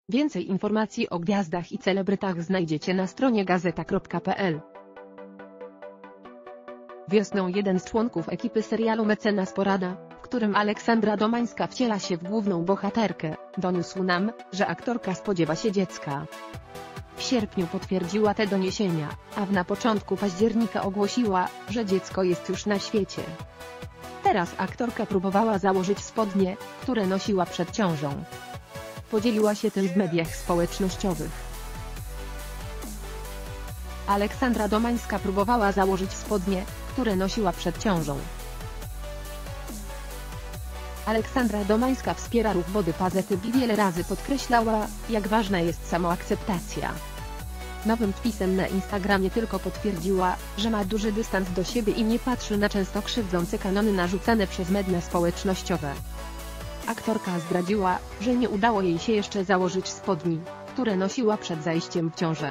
Więcej informacji o gwiazdach i celebrytach znajdziecie na stronie gazeta.pl. Wiosną jeden z członków ekipy serialu Mecenas Porada, w którym Aleksandra Domańska wciela się w główną bohaterkę, doniósł nam, że aktorka spodziewa się dziecka. W sierpniu potwierdziła te doniesienia, a na początku października ogłosiła, że dziecko jest już na świecie. Teraz aktorka próbowała założyć spodnie, które nosiła przed ciążą. Podzieliła się tym w mediach społecznościowych. Aleksandra Domańska próbowała założyć spodnie, które nosiła przed ciążą. Aleksandra Domańska wspiera ruch Body Positive i wiele razy podkreślała, jak ważna jest samoakceptacja. Nowym wpisem na Instagramie tylko potwierdziła, że ma duży dystans do siebie i nie patrzy na często krzywdzące kanony narzucane przez media społecznościowe. Aktorka zdradziła, że nie udało jej się jeszcze założyć spodni, które nosiła przed zajściem w ciążę.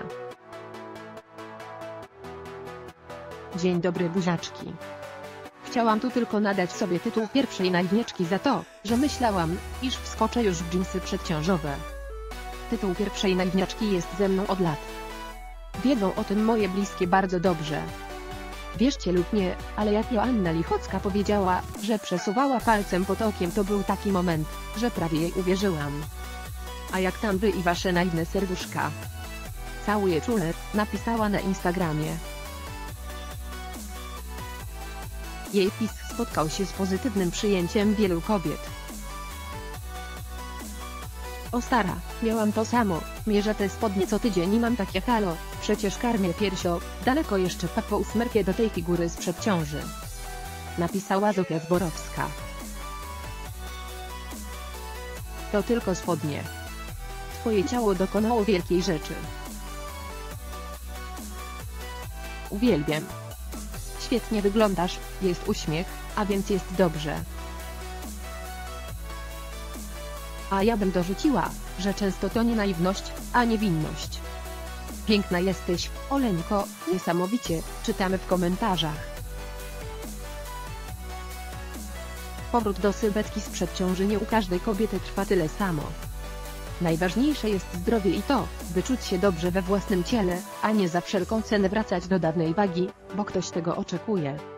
Dzień dobry buziaczki. Chciałam tu tylko nadać sobie tytuł pierwszej naiwniaczki za to, że myślałam, iż wskoczę już w dżinsy przedciążowe. Tytuł pierwszej naiwniaczki jest ze mną od lat. Wiedzą o tym moje bliskie bardzo dobrze. Wierzcie lub nie, ale jak Joanna Lichocka powiedziała, że przesuwała palcem pod okiem, to był taki moment, że prawie jej uwierzyłam. A jak tam wy i wasze naiwne serduszka? Całuję czule, napisała na Instagramie. Jej wpis spotkał się z pozytywnym przyjęciem wielu kobiet. O stara, miałam to samo, mierzę te spodnie co tydzień i mam takie halo, przecież karmię piersio, daleko jeszcze po ósmerkie do tej figury sprzed ciąży. Napisała Zofia Zborowska. To tylko spodnie. Twoje ciało dokonało wielkiej rzeczy. Uwielbiam. Świetnie wyglądasz, jest uśmiech, a więc jest dobrze. A ja bym dorzuciła, że często to nie naiwność, a niewinność. Piękna jesteś, Oleńko, niesamowicie, czytamy w komentarzach. Powrót do sylwetki sprzed ciąży nie u każdej kobiety trwa tyle samo. Najważniejsze jest zdrowie i to, by czuć się dobrze we własnym ciele, a nie za wszelką cenę wracać do dawnej wagi, bo ktoś tego oczekuje.